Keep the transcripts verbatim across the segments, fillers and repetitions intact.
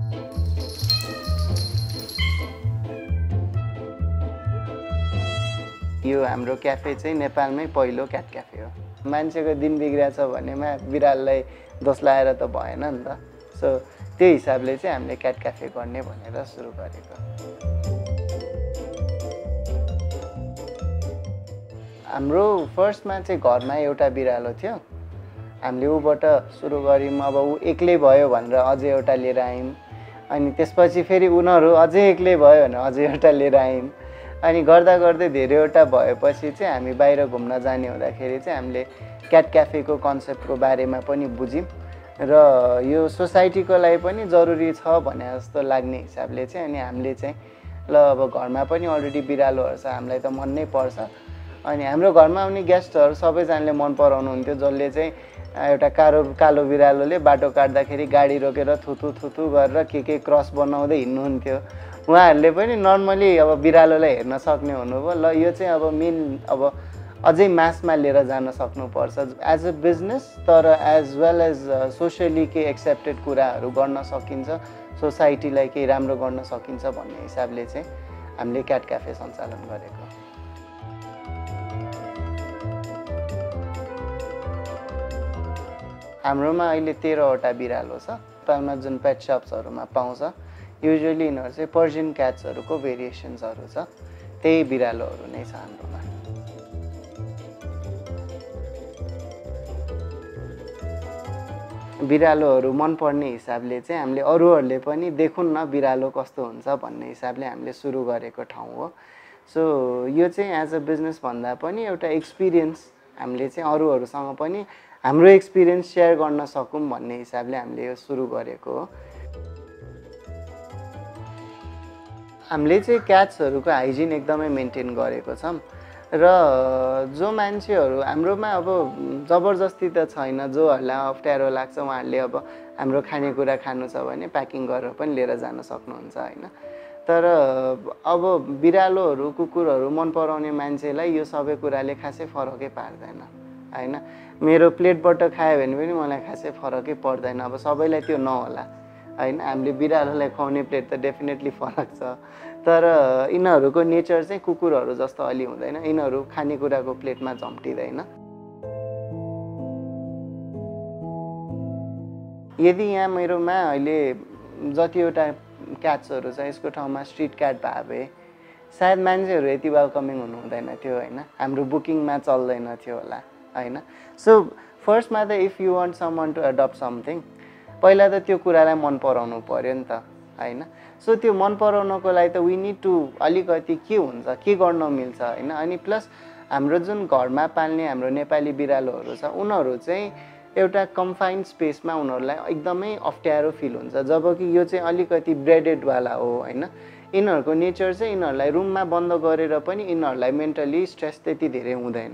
यो हाम्रो क्याफे चाहिँ नेपालमै पहिलो क्याट क्याफे हो। मान्छेको दिन बिग्रिएछ भनेमा बिराललाई दोष लाएर त भएन नि त। सो त्यो हिसाबले चाहिँ हामीले क्याट क्याफे गर्ने भनेर सुरु गरेको। हाम्रो फर्स्टमा चाहिँ घरमा एउटा बिरालो थियो, हामीले ऊबाट सुरु गऱ्यौँ। अब ऊ एक्लै भयो भनेर अझै एउटा लिएर आयौँ, अनि त्यसपछि फेरि उनीहरू अझै एक्लै भयो भने अझै एउटा लिएर आयौँ। अनि गर्दा गर्दै धेरैवटा भएपछि चाहिँ हामी बाहिर घुम्न जाने हुँदाखेरि चाहिँ हामीले क्याट क्याफेको कन्सेप्टको बारेमा पनि बुझ्यौँ र यो सोसाइटीको लागि पनि जरुरी छ भने जस्तो लाग्ने हिसाबले चाहिँ अनि हामीले चाहिँ ल अब घरमा पनि अलरेडी बिरालोहरू छ, हामीलाई त मन नै पर्छ। अनि हाम्रो घरमा आउने गेस्टहरू सबैजनाले मन पराउनुहुन्थ्यो, जसले चाहिँ एउटा कालो कालो बिरालोले बाटो काट्दाखेरि गाडी रोकेर थुथु थुथु गरेर के के क्रस बनाउँदै हिँड्नुहुन्थ्यो। उहाँहरूले पनि नर्मली अब बिरालोलाई हेर्न सक्ने हुनुभयो। ल यो चाहिँ अब मेन अब अझै मासमा लिएर जान सक्नुपर्छ एज अ बिजनेस, तर एज वेल एज सोसियली के एक्सेप्टेड कुराहरू गर्न सकिन्छ, सोसाइटीलाई केही राम्रो गर्न सकिन्छ भन्ने हिसाबले चाहिँ हामीले क्याट क्याफे सञ्चालन गरेको। हाम्रोमा अहिले तेह्रवटा बिरालो छ। नेपालमा जुन पेट सप्सहरूमा पाउँछ युजुअली यिनीहरू चाहिँ पर्सियन क्याट्सहरूको भेरिएसन्सहरू छ, त्यही बिरालोहरू नै छ हाम्रोमा। बिरालोहरू मनपर्ने हिसाबले चाहिँ हामीले अरूहरूले पनि देखुन् न बिरालो कस्तो हुन्छ भन्ने हिसाबले हामीले सुरु गरेको ठाउँ हो। सो यो चाहिँ एज अ बिजनेस भन्दा पनि एउटा एक्सपिरियन्स हामीले चाहिँ अरूहरूसँग पनि हाम्रो एक्सपिरियन्स सेयर गर्न सकौँ भन्ने हिसाबले हामीले यो सुरु गरेको हो। हामीले चाहिँ क्याट्सहरूको हाइजिन एकदमै मेन्टेन गरेको छौँ र जो मान्छेहरू हाम्रोमा अब जबरजस्ती त छैन, जोहरूलाई अप्ठ्यारो लाग्छ उहाँहरूले अब हाम्रो खानेकुरा खानु छ भने प्याकिङ गरेर पनि लिएर जान सक्नुहुन्छ होइन। तर अब बिरालोहरू कुकुरहरू मन पराउने मान्छेलाई यो सबै कुराले खासै फरकै पार्दैन होइन। मेरो प्लेटबाट खायो भने पनि मलाई खासै फरकै पर्दैन, अब सबैलाई त्यो नहोला होइन। हामीले बिरालोलाई खुवाउने प्लेट त डेफिनेटली फरक छ, तर यिनीहरूको नेचर चाहिँ कुकुरहरू जस्तो अलि हुँदैन, यिनीहरू खानेकुराको प्लेटमा झम्टिँदैन। यदि यहाँ मेरोमा अहिले जतिवटा क्याट्सहरू छ यसको ठाउँमा स्ट्रिट क्याट भए भए सायद मान्छेहरू यति वेलकमिङ हुनु हुँदैन थियो होइन, हाम्रो बुकिङमा चल्दैन थियो होला होइन। सो फर्स्टमा त if you want someone to adapt something, पहिला त त्यो कुरालाई मन पराउनु पर्यो नि त होइन। सो त्यो मन पराउनको लागि त वी निड टु अलिकति के हुन्छ, के गर्न मिल्छ होइन। अनि प्लस हाम्रो जुन घरमा पाल्ने हाम्रो नेपाली बिरालोहरू छ उनीहरू चाहिँ एउटा कन्फाइन्ड स्पेसमा उनीहरूलाई एकदमै अप्ठ्यारो फिल हुन्छ, जबकि यो चाहिँ अलिकति ब्रेडेडवाला हो होइन। यिनीहरूको नेचर चाहिँ यिनीहरूलाई रुममा बन्द गरेर पनि यिनीहरूलाई मेन्टली स्ट्रेस त्यति धेरै हुँदैन।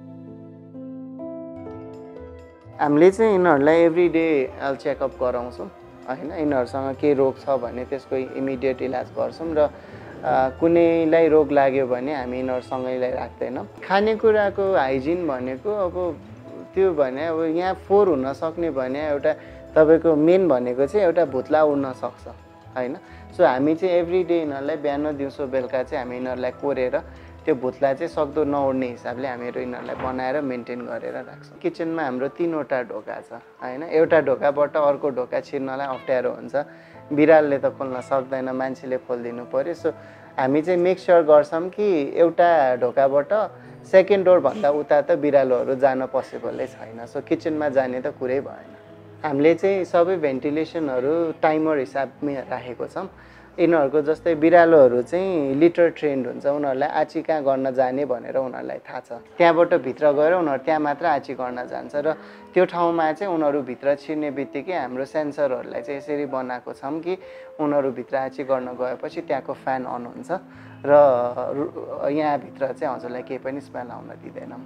हामीले चाहिँ यिनीहरूलाई एभ्री डे हेल्थ चेकअप गराउँछौँ होइन। यिनीहरूसँग के रोग छ भने त्यसको इमिडिएट इलाज गर्छौँ र कुनैलाई रोग लाग्यो भने हामी यिनीहरूसँगैलाई राख्दैनौँ। खानेकुराको हाइजिन भनेको अब त्यो भने अब यहाँ फोहोर हुन सक्ने भने एउटा तपाईँको मेन भनेको चाहिँ एउटा भुत्ला उड्न सक्छ होइन। सो हामी चाहिँ एभ्री डे यिनीहरूलाई बिहान दिउँसो बेलुका चाहिँ हामी यिनीहरूलाई कोरेर त्यो भुत्ला चाहिँ सक्दो नउड्ने हिसाबले हामीहरू यिनीहरूलाई बनाएर मेन्टेन गरेर राख्छौँ। किचनमा हाम्रो तिनवटा ढोका छ होइन, एउटा ढोकाबाट अर्को ढोका छिर्नलाई अप्ठ्यारो हुन्छ, बिरालले त खोल्न सक्दैन, मान्छेले खोलिदिनु पऱ्यो। सो हामी चाहिँ मेक स्योर गर्छौँ कि एउटा ढोकाबाट सेकेन्ड डोरभन्दा उता त बिरालोहरू जान पोसिबलै छैन। सो किचनमा जाने त कुरै भएन। हामीले चाहिँ सबै भेन्टिलेसनहरू टाइमर हिसाबमा राखेको छौँ। यिनीहरूको जस्तै बिरालोहरू चाहिँ लिटर ट्रेन्ड हुन्छ, उनीहरूलाई आची कहाँ गर्न जाने भनेर उनीहरूलाई थाहा छ, त्यहाँबाट भित्र गएर उनीहरू त्यहाँ मात्र आची गर्न जान्छ र त्यो ठाउँमा चाहिँ उनीहरू भित्र छिर्ने बित्तिकै हाम्रो सेन्सरहरूलाई चाहिँ यसरी बनाएको छौँ कि उनीहरू भित्र आची गर्न गएपछि त्यहाँको फ्यान अन हुन्छ र यहाँभित्र चाहिँ हजुरलाई केही पनि स्मेल आउन दिँदैनौँ।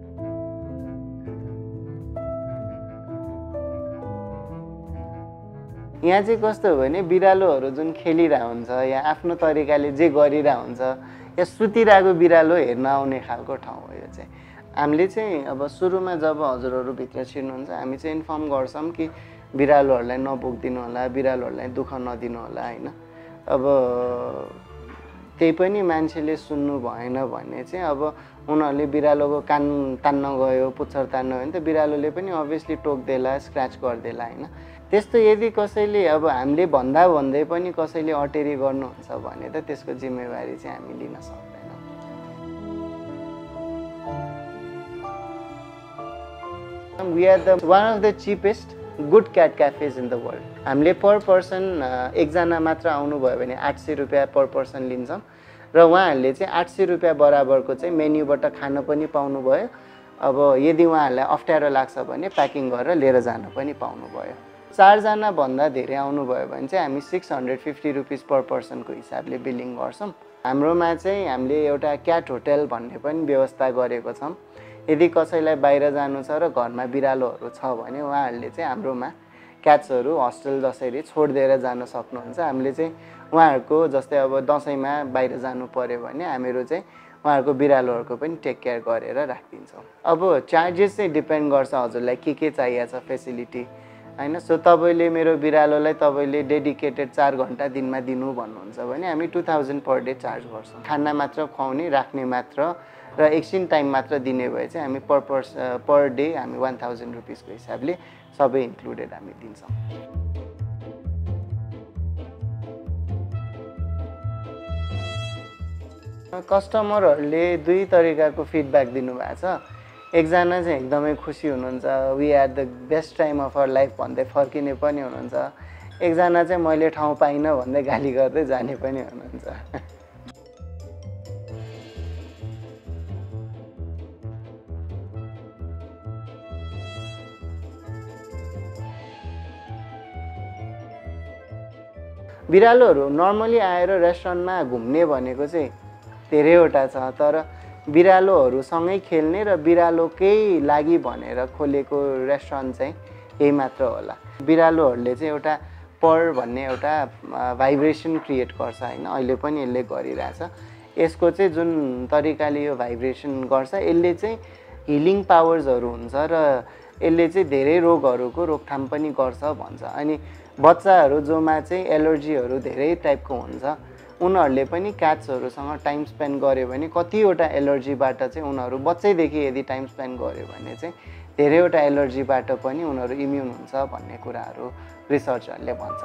यहाँ चाहिँ कस्तो हो भने बिरालोहरू जुन खेलिरहेको हुन्छ या आफ्नो तरिकाले जे गरिरहेको हुन्छ या सुतिरहेको बिरालो हेर्न आउने खालको ठाउँ हो यो चाहिँ। हामीले चाहिँ अब सुरुमा जब हजुरहरू भित्र छिर्नुहुन्छ हामी चाहिँ इन्फर्म गर्छौँ कि बिरालोहरूलाई नभोग्दिनु होला, बिरालोहरूलाई दुःख नदिनु होला हैन। अब त्यही पनि मान्छेले सुन्नु भएन भने चाहिँ अब उनीहरूले बिरालोको कान तान्न गयो, पुच्छर तान्न गयो भने त बिरालोले पनि अभियसली टोक्देला, स्क्रैच गर्देला हैन। त्यस्तो यदि कसैले अब हामीले भन्दा भन्दै पनि कसैले अटेरी गर्नुहुन्छ भने त त्यसको जिम्मेवारी चाहिँ हामी लिन सक्दैनौँ। We are the one of the cheapest good cat cafes in the world. हामीले पर पर्सन एकजना मात्र आउनु भयो भने आठ सय रुपैयाँ पर पर्सन लिन्छौँ र उहाँहरूले चाहिँ आठ सय रुपैयाँ बराबरको चाहिँ मेन्यूबाट खान पनि पाउनु भयो। अब यदि उहाँहरूलाई अप्ठ्यारो लाग्छ भने प्याकिङ गरेर लिएर जान पनि पाउनु भयो। चारजना भन्दा धेरै आउनुभयो भने चाहिँ हामी six hundred fifty rupees per पर्सनको हिसाबले बिलिङ गर्छौँ। हाम्रोमा चाहिँ हामीले एउटा क्याट होटल भन्ने पनि व्यवस्था गरेको छौँ। यदि कसैलाई बाहिर जानु छ र घरमा बिरालोहरू छ भने उहाँहरूले चाहिँ हाम्रोमा क्याट्सहरू हस्टेल जसरी छोडिदिएर जान सक्नुहुन्छ। हामीले चाहिँ उहाँहरूको जस्तै अब दसैँमा बाहिर जानु पर्यो भने हामीहरू चाहिँ उहाँहरूको बिरालोहरूको पनि टेक केयर गरेर राखिदिन्छौँ। अब चार्जेस चाहिँ डिपेन्ड गर्छ हजुरलाई के के चाहिएको छ फेसिलिटी हैन। सो तपाईँले मेरो बिरालोलाई तपाईँले डेडिकेटेड चार घन्टा दिनमा दिनु भन्नुहुन्छ भने हामी two thousand per day charge गर्छौँ। खाना मात्र खुवाउने, राख्ने मात्र र एकछिन टाइम मात्र दिने भए चाहिँ हामी पर पर्स पर डे हामी वान थाउजन्ड रुपिसको हिसाबले सबै इन्क्लुडेड हामी दिन्छौँ। कस्टमरहरूले दुई तरिकाको फिडब्याक दिनुभएको छ। एकजना चाहिँ एकदमै खुसी हुनुहुन्छ, we are the best time of our life भन्दै फर्किने पनि हुनुहुन्छ। एकजना चाहिँ मैले ठाउँ पाइनँ भन्दै गाली गर्दै जाने पनि हुनुहुन्छ। बिरालोहरू नर्मली आएर रेस्टुरेन्टमा घुम्ने भनेको चाहिँ धेरैवटा छ, तर बिरालोहरूसँगै खेल्ने र बिरालोकै लागि भनेर खोलेको रेस्टुरेन्ट चाहिँ यही मात्र होला। बिरालोहरूले चाहिँ एउटा पर भन्ने एउटा भाइब्रेसन क्रिएट गर्छ हैन, अहिले पनि यसले गरिरहेछ। यसको चाहिँ जुन तरिकाले यो भाइब्रेसन गर्छ यसले चाहिँ हिलिङ पावर्सहरू हुन्छ र यसले चाहिँ धेरै रोगहरूको रोकथाम पनि गर्छ भन्छ। अनि बच्चाहरू जोमा चाहिँ एलर्जीहरू धेरै टाइपको हुन्छ, उनीहरूले पनि क्याट्सहरूसँग टाइम स्पेन्ड गर्यो भने कतिवटा एलर्जीबाट चाहिँ उनीहरू बच्चैदेखि यदि टाइम स्पेन्ड गर्यो भने चाहिँ धेरैवटा एलर्जीबाट पनि उनीहरू इम्युन हुन्छ भन्ने कुराहरू रिसर्चरले भन्छ।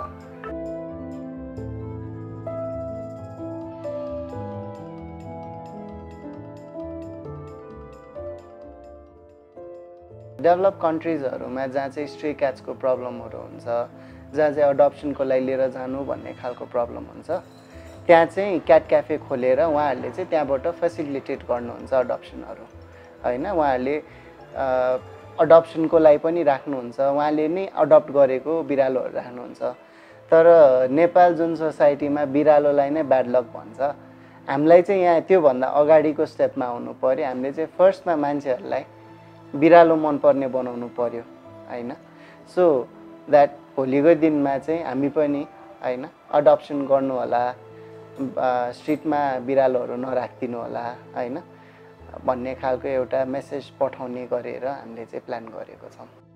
डेभलप कन्ट्रिजहरूमा जहाँ चाहिँ स्ट्रे क्याट्सको प्रब्लमहरू हुन्छ, जहाँ चाहिँ अडप्सनको लागि लिएर जानु भन्ने खालको प्रब्लम हुन्छ, त्यहाँ चाहिँ क्याट क्याफे खोलेर उहाँहरूले चाहिँ त्यहाँबाट फेसिलिटेट गर्नुहुन्छ अडप्सनहरू हैन। उहाँहरूले अडप्सनको लागि पनि राख्नुहुन्छ, उहाँले नै अडप्ट गरेको बिरालोहरू राख्नुहुन्छ। तर नेपाल जुन सोसाइटीमा बिरालोलाई नै ब्याड लक भन्छ, हामीलाई चाहिँ यहाँ त्योभन्दा अगाडिको स्टेपमा आउनु पर्यो। हामीले चाहिँ फर्स्टमा मान्छेहरूलाई बिरालो मनपर्ने बनाउनु पर्यो हैन। सो द्याट भोलिको दिनमा चाहिँ हामी पनि हैन अडप्सन गर्नु होला, स्ट्रिटमा बिरालोहरू नराखिदिनु होला हैन भन्ने खालको एउटा मेसेज पठाउने गरेर हामीले चाहिँ प्लान गरेको छौँ।